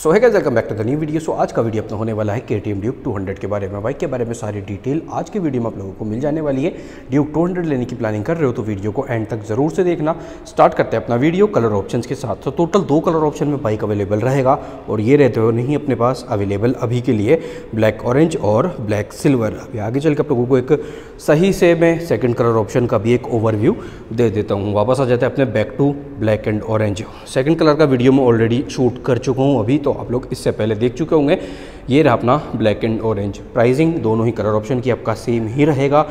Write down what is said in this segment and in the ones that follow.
So hi guys, welcome back to the new video. So आज का video अपना होने वाला है KTM ड्यूक 200 के बारे में। बाइक के बारे में सारी डिटेल आज की वीडियो में आप लोगों को मिल जाने वाली है। ड्यूक 200 लेने की प्लानिंग कर रहे हो तो वीडियो को एंड तक जरूर से देखना। स्टार्ट करते हैं अपना वीडियो कलर ऑप्शंस के साथ। तो टोटल 2 कलर ऑप्शन में बाइक अवेलेबल रहेगा और ये रहते हो नहीं अपने पास अवेलेबल अभी के लिए ब्लैक ऑरेंज और ब्लैक सिल्वर। अभी आगे चल के आप लोगों को एक सही से मैं सेकंड कलर ऑप्शन का भी एक ओवरव्यू दे देता हूँ। वापस आ जाते हैं अपने back to black and orange. Second colour का वीडियो मैं ऑलरेडी शूट कर चुका हूँ अभी, तो आप लोग इससे पहले देख चुके होंगे। ये रहा अपना ब्लैक एंड ऑरेंज। प्राइसिंग दोनों ही कलर ऑप्शन की आपका सेम ही रहेगा।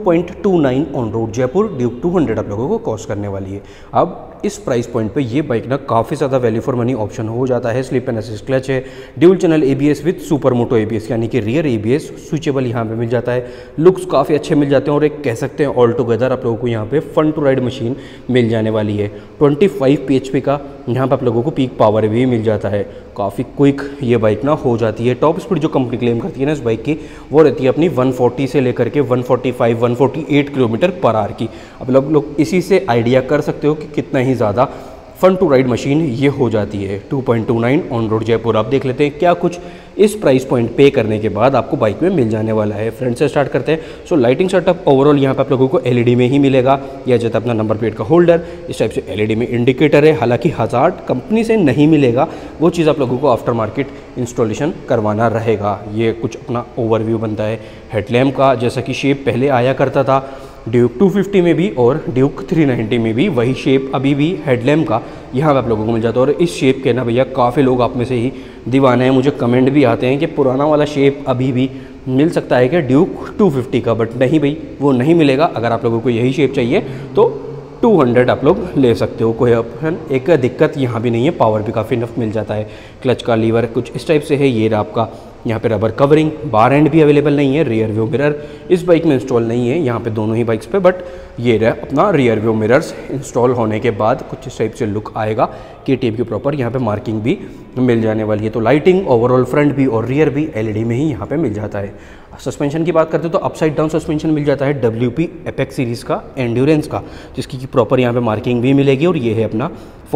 2.29 ऑन रोड जयपुर ड्यूक 200 आप लोगों को कॉस्ट करने वाली है। अब इस प्राइस पॉइंट पे ये बाइक ना काफ़ी ज़्यादा वैल्यू फॉर मनी ऑप्शन हो जाता है। स्लिप एंड असिस्ट क्लच है, dual channel ABS with super motto ABS यानी कि रियर ABS स्विचेबल यहाँ पे मिल जाता है। लुक्स काफ़ी अच्छे मिल जाते हैं और एक कह सकते हैं ऑल टुगेदर आप लोगों को यहाँ पे फन टू राइड मशीन मिल जाने वाली है। 25 PHP का यहाँ पर आप लोगों को पीक पावर भी मिल जाता है। काफ़ी क्विक ये बाइक ना हो जाती है। टॉप स्पीड जो कंपनी क्लेम करती है ना इस बाइक की, वो रहती है अपनी 140 से लेकर के 145 148 किलोमीटर पर आवर की। अब लोग इसी से आइडिया कर सकते हो कि कितना ही ज़्यादा फन टू राइड मशीन ये हो जाती है। 2.29 ऑन रोड जयपुर। आप देख लेते हैं क्या कुछ इस प्राइस पॉइंट पे करने के बाद आपको बाइक में मिल जाने वाला है। फ्रंट से स्टार्ट करते हैं। सो लाइटिंग सेटअप ओवरऑल यहाँ पे आप लोगों को LED में ही मिलेगा। यह जाता है अपना नंबर प्लेट का होल्डर, इस टाइप से LED में इंडिकेटर है। हालांकि हज़ार्ड कंपनी से नहीं मिलेगा, वो चीज़ आप लोगों को आफ्टर मार्केट इंस्टॉलेशन करवाना रहेगा। ये कुछ अपना ओवरव्यू बनता है हेडलैम्प का। जैसा कि शेप पहले आया करता था ड्यूक 250 में भी और ड्यूक 390 में भी, वही शेप अभी भी हेडलैम्प का यहाँ पे आप लोगों को मिल जाता है। और इस शेप के ना भैया काफ़ी लोग आप में से ही दीवाने हैं। मुझे कमेंट भी आते हैं कि पुराना वाला शेप अभी भी मिल सकता है क्या ड्यूक 250 का, बट नहीं भाई, वो नहीं मिलेगा। अगर आप लोगों को यही शेप चाहिए तो 200 आप लोग ले सकते हो, कोई ऑप्शन एक दिक्कत यहाँ भी नहीं है। पावर भी काफ़ी इनफ मिल जाता है। क्लच का लीवर कुछ इस टाइप से है। ये आपका यहाँ पे रबर कवरिंग, बार एंड भी अवेलेबल नहीं है। रियर व्यू मिरर इस बाइक में इंस्टॉल नहीं है यहाँ पे दोनों ही बाइक्स पे, बट ये रहा अपना रियर व्यू मिरर्स इंस्टॉल होने के बाद कुछ इस टाइप से लुक आएगा। KTM की प्रॉपर यहाँ पे मार्किंग भी मिल जाने वाली है। तो लाइटिंग ओवरऑल फ्रंट भी और रियर भी LED में ही यहाँ पे मिल जाता है। सस्पेंशन की बात करते हो तो अपसाइड डाउन सस्पेंशन मिल जाता है WP एपेक्स सीरीज़ का एंड्योरेंस का, जिसकी प्रॉपर यहाँ पे मार्किंग भी मिलेगी। और ये है अपना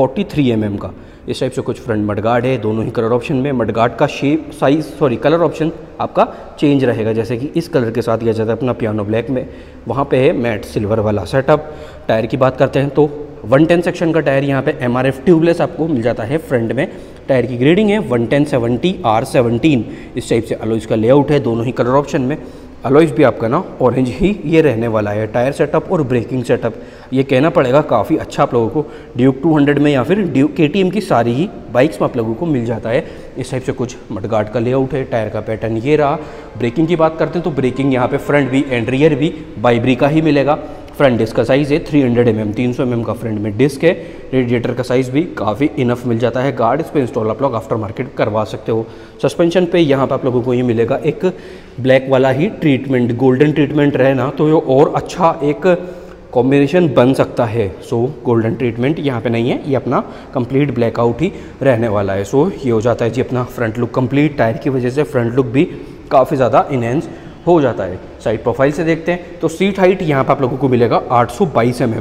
43 mm का। इस टाइप से कुछ फ्रंट मडगार्ड है दोनों ही कलर ऑप्शन में। मडगार्ड का शेप कलर ऑप्शन आपका चेंज रहेगा। जैसे कि इस कलर के साथ दिया जाता है अपना पियानो ब्लैक में, वहाँ पे है मैट सिल्वर वाला सेटअप। टायर की बात करते हैं तो 110 सेक्शन का टायर यहाँ पे MRF ट्यूबलेस आपको मिल जाता है फ्रंट में। टायर की ग्रेडिंग है 110/70 R17। इस टाइप से अलॉयज़ का लेआउट है दोनों ही कलर ऑप्शन में। अलॉयज़ भी आपका ना ऑरेंज ही ये रहने वाला है। टायर सेटअप और ब्रेकिंग सेटअप ये कहना पड़ेगा काफ़ी अच्छा आप लोगों को ड्यूक 200 में या फिर ड्यूक KTM की सारी ही बाइक्स में आप लोगों को मिल जाता है। इस टाइप से कुछ मडगार्ड का लेआउट है। टायर का पैटर्न ये रहा। ब्रेकिंग की बात करते हैं तो ब्रेकिंग यहाँ पे फ्रंट भी एंड रियर भी बाइब्री का ही मिलेगा। फ्रंट डिस्क का साइज़ है 300 mm, 300 mm का फ्रंट में डिस्क है। रेडिएटर का साइज़ भी काफ़ी इनफ मिल जाता है। गार्ड इस पर इंस्टॉल आप लोग आफ्टर मार्केट करवा सकते हो। सस्पेंशन पे यहाँ पे आप लोगों को ये मिलेगा एक ब्लैक वाला ही ट्रीटमेंट, गोल्डन ट्रीटमेंट रहे ना तो ये और अच्छा एक कॉम्बिनेशन बन सकता है। सो गोल्डन ट्रीटमेंट यहाँ पे नहीं है, ये अपना कंप्लीट ब्लैकआउट ही रहने वाला है। सो ये हो जाता है जी अपना फ्रंट लुक कंप्लीट। टायर की वजह से फ्रंट लुक भी काफ़ी ज़्यादा इनहेंस हो जाता है। साइड प्रोफाइल से देखते हैं तो सीट हाइट यहाँ पर आप लोगों को मिलेगा 822 mm,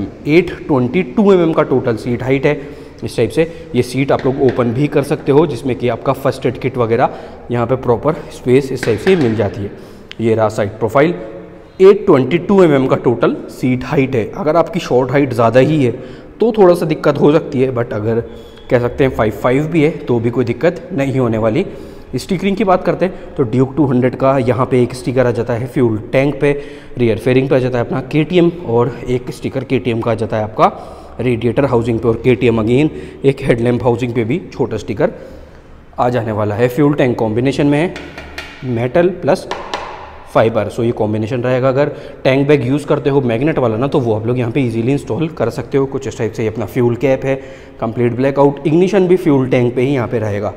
822 mm का टोटल सीट हाइट है। इस टाइप से ये सीट आप लोग ओपन भी कर सकते हो, जिसमें कि आपका फर्स्ट एड किट वगैरह यहाँ पे प्रॉपर स्पेस इस टाइप से मिल जाती है। ये रहा साइड प्रोफाइल। 822 mm का टोटल सीट हाइट है। अगर आपकी शॉर्ट हाइट ज़्यादा ही है तो थोड़ा सा दिक्कत हो सकती है, बट अगर कह सकते हैं 5'5" भी है तो भी कोई दिक्कत नहीं होने वाली। स्टिकरिंग की बात करते हैं तो ड्यूक 200 का यहाँ पे एक स्टिकर आ जाता है फ्यूल टैंक पे। रियर फेयरिंग पे आ जाता है अपना KTM और एक स्टिकर KTM का आ जाता है आपका रेडिएटर हाउसिंग पे। और KTM अगेन एक हेडलैम्प हाउसिंग पे भी छोटा स्टिकर आ जाने वाला है। फ्यूल टैंक कॉम्बिनेशन में है मेटल प्लस फाइबर। सो ये कॉम्बिनेशन रहेगा। अगर टैंक बैग यूज़ करते हो मैग्नेट वाला ना तो वो आप लोग यहाँ पे इजीली इंस्टॉल कर सकते हो। कुछ इस टाइप से ये अपना फ्यूल कैप है, कंप्लीट ब्लैकआउट। इग्निशन भी फ्यूल टैंक पे ही यहाँ पे रहेगा।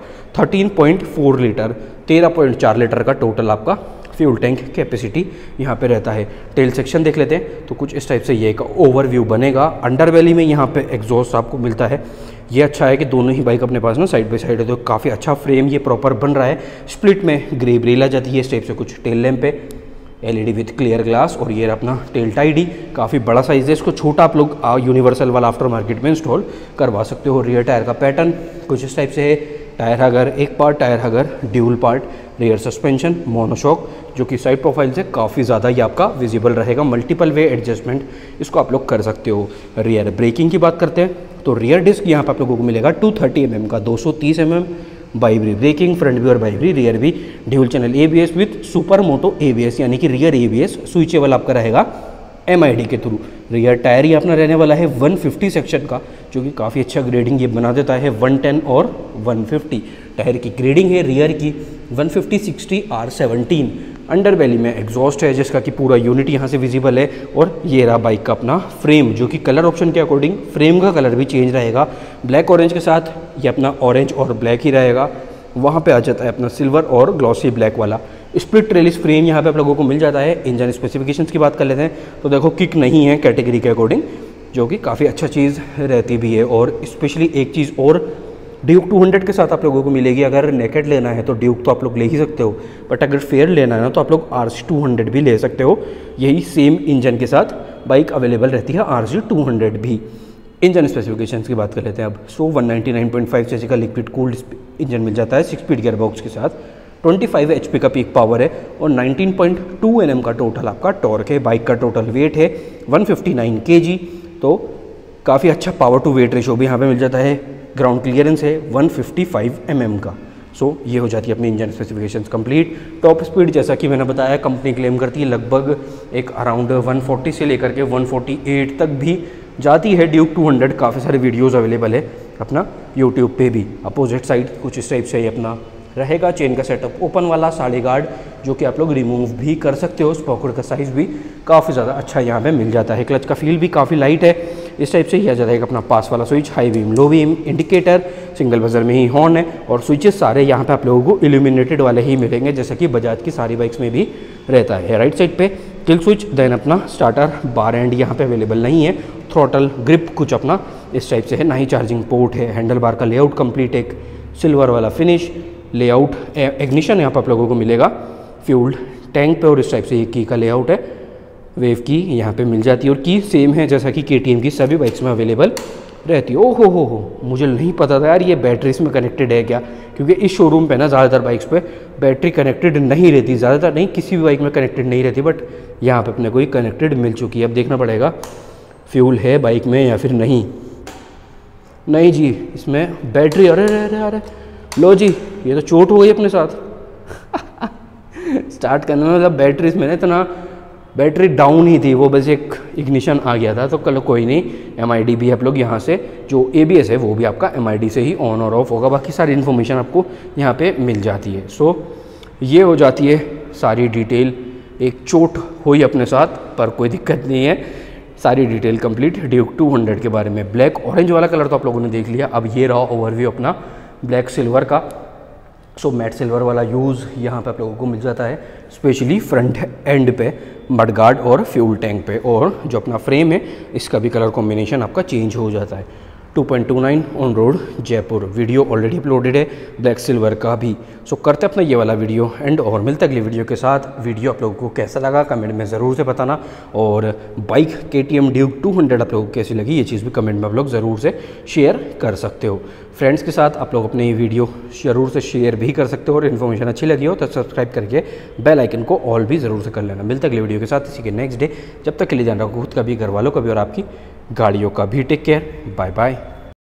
13.4 लीटर 13.4 लीटर का टोटल आपका फ्यूल टैंक कैपेसिटी यहाँ पे रहता है। टेल सेक्शन देख लेते हैं तो कुछ इस टाइप से ये एक ओवरव्यू बनेगा। अंडरबेली में यहाँ पे एग्जॉस्ट आपको मिलता है। ये अच्छा है कि दोनों ही बाइक अपने पास ना साइड बाई साइड है तो काफ़ी अच्छा फ्रेम ये प्रॉपर बन रहा है। स्प्लिट में ग्रे ब्रेल आ जाती है इस टाइप से। कुछ टेल लैम्प पे LED विथ क्लियर ग्लास। और ये अपना टेल टाइडी काफ़ी बड़ा साइज़ है। इसको छोटा आप लोग यूनिवर्सल वाला आफ्टर मार्केट में इंस्टॉल करवा सकते हो। रियर टायर का पैटर्न कुछ इस टाइप से है। टायर हगर एक part, tyre hugger dual part, rear suspension, monoshock जो कि साइड प्रोफाइल से काफ़ी ज़्यादा ये आपका विजिबल रहेगा। मल्टीपल वे एडजस्टमेंट इसको आप लोग कर सकते हो। रियर ब्रेकिंग की बात करते हैं तो रियर डिस्क यहाँ पर आप लोगों को मिलेगा 230 mm का, 230 mm बाइब्री ब्रेकिंग, फ्रंट भी और बाइब्री, रियर भी dual channel ABS with super moto ABS यानी कि रियर ABS स्विचेबल आपका रहेगा MID के थ्रू। रियर टायर ही अपना रहने वाला है 150 सेक्शन का, जो कि काफ़ी अच्छा ग्रेडिंग ये बना देता है 110 और 150। टायर की ग्रेडिंग है रियर की 150/60 R17। अंडर बेली में एग्जॉस्ट है जिसका कि पूरा यूनिट यहाँ से विजिबल है। और ये रहा बाइक का अपना फ्रेम, जो कि कलर ऑप्शन के अकॉर्डिंग फ्रेम का कलर भी चेंज रहेगा। ब्लैक ऑरेंज के साथ ये अपना ऑरेंज और ब्लैक ही रहेगा। वहाँ पे आ जाता है अपना सिल्वर और ग्लॉसी ब्लैक वाला। स्प्लिट ट्रेलिस फ्रेम यहाँ पे आप लोगों को मिल जाता है। इंजन स्पेसिफिकेशंस की बात कर लेते हैं तो देखो किक नहीं है कैटेगरी के अकॉर्डिंग, जो कि काफ़ी अच्छा चीज़ रहती भी है। और स्पेशली एक चीज़ और ड्यूक 200 के साथ आप लोगों को मिलेगी। अगर नेकेड लेना है तो ड्यूक तो आप लोग ले ही सकते हो, बट अगर फेयर लेना है ना तो आप लोग RC 200 भी ले सकते हो। यही सेम इंजन के साथ बाइक अवेलेबल रहती है RC 200 भी। इंजन स्पेसिफिकेशंस की बात कर लेते हैं अब। 199.5 cc का लिक्विड कूल्ड इंजन मिल जाता है 6 स्पीड गियर बॉक्स के साथ। 25 HP का पीक पावर है और 19.2 Nm का टोटल आपका टॉर्क है। बाइक का टोटल वेट है 159 kg, तो काफ़ी अच्छा पावर टू वेट रेशो भी यहाँ पे मिल जाता है। ग्राउंड क्लियरेंस है 155 mm का। सो ये हो जाती है अपनी engine specifications complete. Top speed जैसा कि मैंने बताया कंपनी क्लेम करती है लगभग एक अराउंड 140 से लेकर के 148 तक भी जाती है ड्यूक 200। काफ़ी सारे वीडियोस अवेलेबल है अपना यूट्यूब पे भी। अपोजिट साइड कुछ इस टाइप से ही अपना रहेगा। चेन का सेटअप ओपन वाला, साड़ी गार्ड जो कि आप लोग रिमूव भी कर सकते हो। स्पॉकेट का साइज़ भी काफ़ी ज़्यादा अच्छा यहाँ पे मिल जाता है। क्लच का फील भी काफ़ी लाइट है। इस टाइप से ही आ जाता है अपना पास वाला switch, high beam, low beam, indicator, single buzzer में ही हॉर्न है। और स्विचेस सारे यहाँ पे आप लोगों को इल्यूमिनेटेड वाले ही मिलेंगे जैसा कि बजाज की सारी बाइक्स में भी रहता है। राइट साइड पे किल स्विच, देन अपना स्टार्टर बार एंड यहाँ पे अवेलेबल नहीं है। थ्रॉटल ग्रिप कुछ अपना इस टाइप से है, ना ही चार्जिंग पोर्ट है। हैंडल बार का लेआउट कंप्लीट, एक सिल्वर वाला फिनिश लेआउट। इग्निशन यहाँ पर आप लोगों को मिलेगा फ्यूल टैंक पे, और इस टाइप से एक की का लेआउट है। वेव की यहाँ पे मिल जाती है और की सेम है जैसा कि KTM की सभी बाइक्स में अवेलेबल रहती है। ओहो हो, मुझे नहीं पता था यार ये बैटरी इसमें कनेक्टेड है क्या, क्योंकि इस शोरूम पे ना ज़्यादातर बाइक्स पे बैटरी कनेक्टेड नहीं रहती। ज़्यादातर नहीं, किसी भी बाइक में कनेक्टेड नहीं रहती, बट यहाँ पे अपने को कनेक्टेड मिल चुकी है। अब देखना पड़ेगा फ्यूल है बाइक में या फिर नहीं। नहीं जी, इसमें बैटरी, अरे अरे अरे लो जी, ये तो चोट हो गई अपने साथ। स्टार्ट करने में मतलब बैटरी इसमें ना इतना बैटरी डाउन ही थी, वो बस एक इग्निशन आ गया था। तो कल कोई नहीं, MID भी आप लोग यहाँ से जो ABS है वो भी आपका MID से ही ऑन और ऑफ होगा। बाकी सारी इन्फॉर्मेशन आपको यहाँ पे मिल जाती है। सो ये हो जाती है सारी डिटेल। एक चोट हुई अपने साथ पर कोई दिक्कत नहीं है, सारी डिटेल कंप्लीट ड्यूक 200 के बारे में। ब्लैक ऑरेंज वाला कलर तो आप लोगों ने देख लिया। अब ये रहा ओवरव्यू अपना ब्लैक सिल्वर का। सो मैट सिल्वर वाला यूज़ यहाँ पे आप लोगों को मिल जाता है, स्पेशली फ्रंट एंड पे, मडगार्ड और फ्यूल टैंक पे। और जो अपना फ्रेम है इसका भी कलर कॉम्बिनेशन आपका चेंज हो जाता है। 2.29 on road Jaipur. Video already uploaded है ब्लैक सिल्वर का भी। सो करते अपना ये वाला वीडियो एंड, और मिलते अगली वीडियो के साथ। वीडियो आप लोगों को कैसा लगा कमेंट में ज़रूर से बताना, और बाइक KTM ड्यूक 200 आप लोगों को कैसी लगी ये चीज़ भी कमेंट में आप लोग ज़रूर से शेयर कर सकते हो। फ्रेंड्स के साथ आप लोग अपने ये वीडियो ज़रूर से शेयर भी कर सकते हो, और इन्फॉर्मेशन अच्छी लगी हो तो सब्सक्राइब करके बेल आइकन को ऑल भी ज़रूर से कर लेना। मिलते अगले वीडियो के साथ इसी के नेक्स्ट डे। जब तक के लिए ध्यान रखो खुद का भी, घर वालों का भी, और आपकी गाड़ियों का भी। Take care, bye bye.